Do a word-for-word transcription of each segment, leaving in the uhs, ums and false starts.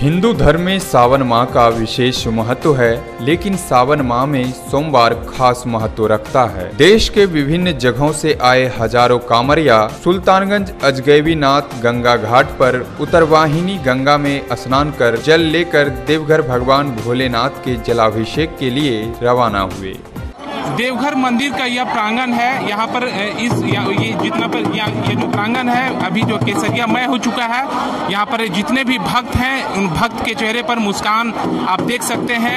हिंदू धर्म में सावन माह का विशेष महत्व है, लेकिन सावन माह में सोमवार खास महत्व रखता है। देश के विभिन्न जगहों से आए हजारों कांवरिया सुल्तानगंज अजगैबीनाथ गंगा घाट पर उत्तरवाहिनी गंगा में स्नान कर जल लेकर देवघर भगवान भोलेनाथ के जलाभिषेक के लिए रवाना हुए। देवघर मंदिर का यह प्रांगण है। यहाँ पर इस ये जितना पर ये जो प्रांगण है अभी जो केसरियामय हो चुका है। यहाँ पर जितने भी भक्त हैं उन भक्त के चेहरे पर मुस्कान आप देख सकते हैं।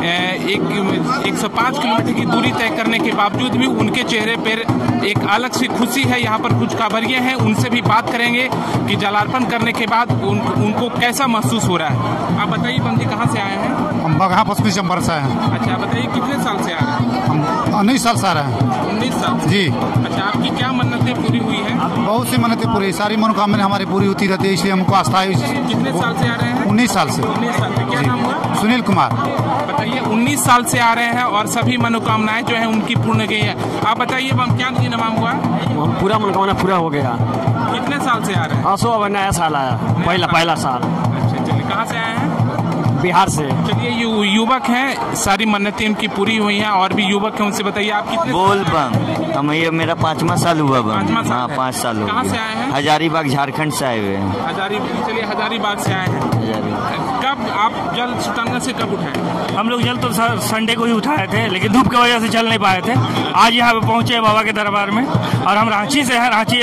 एक एक सौ पाँच किलोमीटर की दूरी तय करने के बावजूद भी उनके चेहरे पर एक अलग सी खुशी है। यहाँ पर कुछ कांवरिये हैं, उनसे भी बात करेंगे कि जलार्पण करने के बाद उन, उनको कैसा महसूस हो रहा है। आप बताइए बंदी कहाँ से आए हैं? हम बगहा पश्चिमी चंबल से हैं। अच्छा, बताइए कितने साल से आ रहे हैं? हम उन्नीस साल से आ रहे हैं। उन्नीस साल जी। अच्छा, आपकी क्या मन्नतें पूरी हुई हैं? बहुत सी मन्नतें पूरी, सारी मनोकामना हमारी पूरी होती रहती है, इसलिए हमको आस्था है। कितने साल से आ रहे हैं? उन्नीस साल से। उन्नीस साल से। क्या नाम हुआ? सुनील कुमार। बताइए, उन्नीस साल से आ रहे हैं और सभी मनोकामनाएं जो है उनकी पूर्ण गई है। आप बताइए क्या नाम हुआ? पूरा मनोकामना पूरा हो गया। कितने साल से आ रहे हैं? हाँ, सौ नया साल आया, पहला पहला साल। अच्छा, चलिए, कहाँ से आए हैं? बिहार से। चलिए, यु, युवक हैं, सारी मन्नतें उनकी पूरी हुई हैं और भी युवक हैं, उनसे बताइए आप कितने? बोल बम हम ये मेरा पाँचवा साल हुआ बम। पाँचवा साल हाँ, है। पाँच साल हो कहाँ गए। से आए हैं? हजारीबाग झारखंड से आए हुए हैं। हजारी चलिए हजारीबाग से आए हैं। कब आप जल सुल्तानगंज से कब उठाए? हम लोग जल तो संडे को ही उठाए थे, लेकिन धूप की वजह से चल नहीं पाए थे। आज यहाँ पे पहुँचे बाबा के दरबार में और हम रांची से हैं। रांची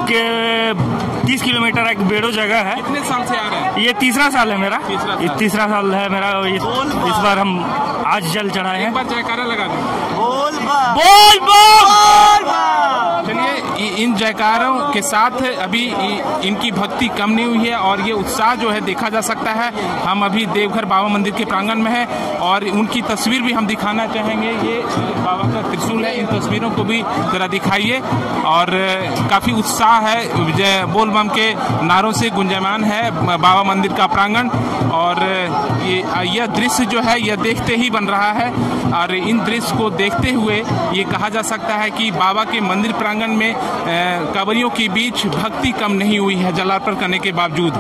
के तीस किलोमीटर एक बेड़ो जगह है। कितने साल से आ रहे हैं? ये तीसरा साल है मेरा। तीसरा ये साल। तीसरा साल है मेरा। इस बार हम आज जल चढ़ाए हैं। एक बार जयकारा लगा दें। बोल बम बोल बम। चलिए, इन जयकारों के साथ अभी इनकी भक्ति कम नहीं हुई है और ये उत्साह जो है देखा जा सकता है। हम अभी देवघर बाबा मंदिर के प्रांगण में हैं और उनकी तस्वीर भी हम दिखाना चाहेंगे। ये बाबा का त्रिशूल है, इन तस्वीरों को भी जरा दिखाइए। और काफ़ी उत्साह है, जय बोल बम के नारों से गुंजयमान है बाबा मंदिर का प्रांगण। और ये यह दृश्य जो है यह देखते ही बन रहा है और इन दृश्य को देखते हुए ये कहा जा सकता है कि बाबा के मंदिर प्रांगण में कांवरियों के बीच भक्ति कम नहीं हुई है जलार्पण करने के बावजूद।